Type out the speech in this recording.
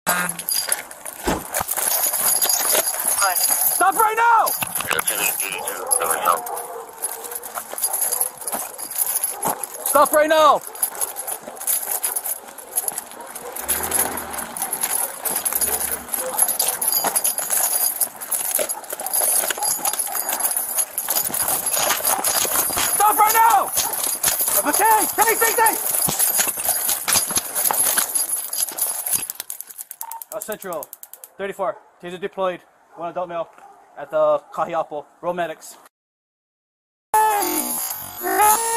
Stop right now! Stop right now! Stop right now! Okay, take! Central, 34, taser deployed, one adult male at the Kahiapo, Roll medics.